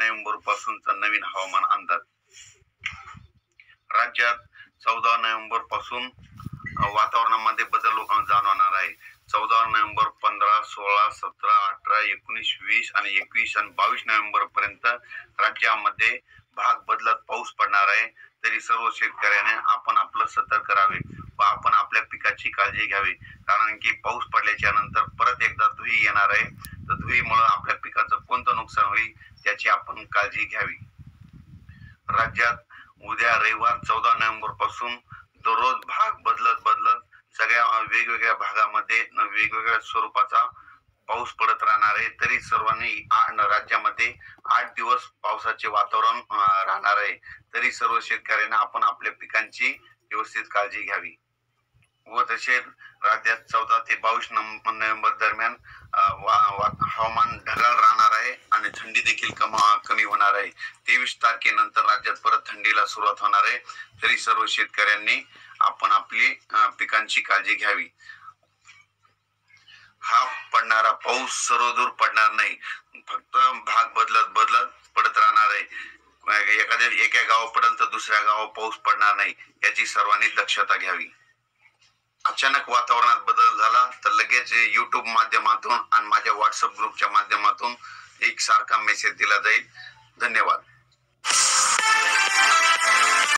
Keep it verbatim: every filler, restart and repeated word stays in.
November पासूनचा नवीन हवामान अंदाज. राज्यात चौदा नोव्हेंबर पासून वातावरणामध्ये बदल जाणवणार आहे. चौदा नोव्हेंबर, पंधरा, सोळा, सतरा, अठरा, एकोणीस, वीस आणि एकवीस आणि बावीस नोव्हेंबर पर्यंत राज्यामध्ये भाग बदलत पाऊस पडणार आहे. तरी सर्व शेतकऱ्याने आपण आपलं सतर्क राहावे व आपण आपल्या पिकाची काळजी घ्यावी. कारण की पाऊस पडल्याच्या नंतर परत एकदा धुई येणार आहे. तर धुईमुळे आपल्या पिकाचं कोणतं नुकसान होईल त्याची आपण काळजी घ्यावी. राज्यात उद्या रविवार चौदा नोव्हेंबर पासून दररोज भाग बदलत बदलत सगळ्या वेगवेगळ्या भागामध्ये वेगवेगळ्या स्वरूपाचा पाऊस पडत राहणार आहे. तरी सर्वांनी राज्यामध्ये आठ दिवस पावसाचे वातावरण राहणार आहे. तरी सर्व शेतकऱ्यांना आपण आपल्या पिकांची व्यवस्थित काळजी घ्यावी. व तसेच राज्यात चौदा ते बावीस नोव्हेंबर दरम्यान हवामान ढगाळ राहणार आहे आणि थंडी देखील कमी होणार आहे. तेवीस तारखेनंतर राज्यात परत थंडीला सुरुवात होणार आहे. तरी सर्व शेतकऱ्यांनी आपण आपली पिकांची काळजी घ्यावी. हा पडणारा पाऊस सर्वदूर पडणार नाही, फक्त भाग बदलत बदलत पडत राहणार आहे. एखाद्या एका गावा पडेल तर दुसऱ्या गावा पाऊस पडणार नाही, याची सर्वांनी दक्षता घ्यावी. अचानक वातावरणात बदल झाला तर लगेच युट्यूब माध्यमातून आणि माझ्या व्हॉट्सअप ग्रुपच्या माध्यमातून एक सारखा मेसेज दिला जाईल. धन्यवाद.